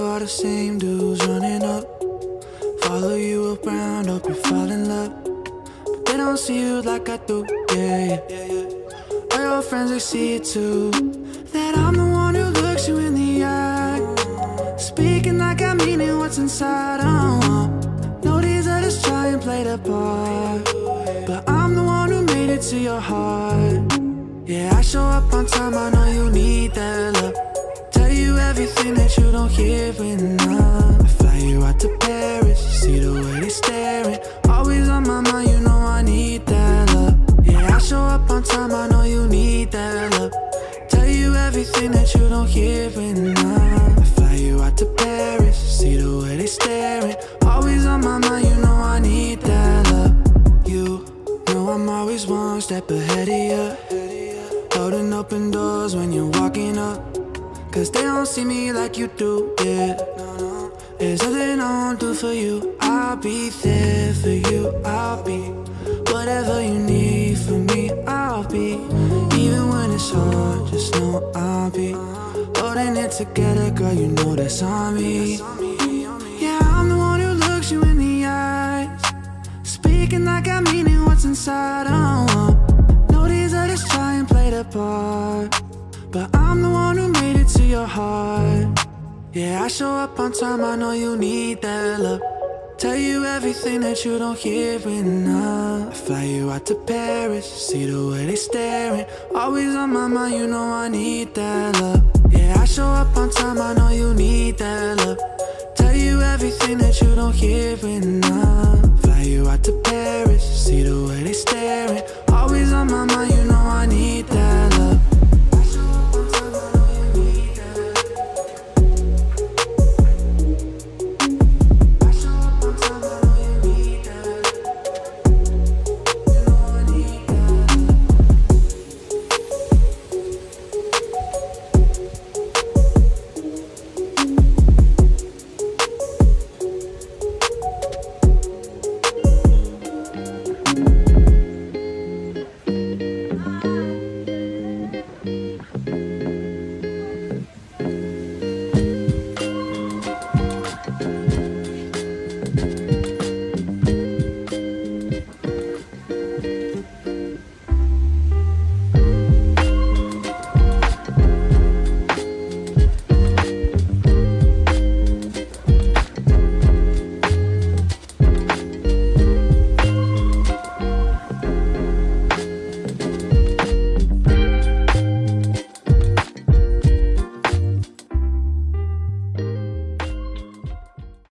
all the same dudes running up. Follow you around, hope you fall in love. But they don't see you like I do, yeah. All your friends, they see it too. That I'm the one who looks you in the eye. Speaking like I mean it, what's inside, no, these others try and play the part, but I'm the one who made it to your heart. Yeah, I show up on time, I know you need that love. Tell you everything that you don't hear enough. I fly you out to Paris, you see the way they staring. Always on my mind, you know I need that love. Yeah, I show up on time, I know you need that love. Tell you everything that you don't hear enough. I fly you out to Paris, you see the way they staring. Always on my mind, you know I need that love. You know I'm always one step ahead of you, holding open doors when you're walking up. Cause they don't see me like you do, yeah. There's nothing I won't do for you. I'll be there for you. I'll be whatever you need from me. I'll be, even when it's hard, just know I'll be holding it together, girl, you know that's on me. Yeah, I'm the one who looks you in the eyes, speaking like I mean it, what's inside, know these others try and play the part, but I'm the one who made it to your heart. Yeah, I show up on time, I know you need that love. Tell you everything that you don't hear enough. I fly you out to Paris, see the way they staring. Always on my mind, you know I need that love. Yeah, I show up on time, I know you need that love. Tell you everything that you don't hear enough. Fly you out to Paris, see the way they staring. Always on my mind, you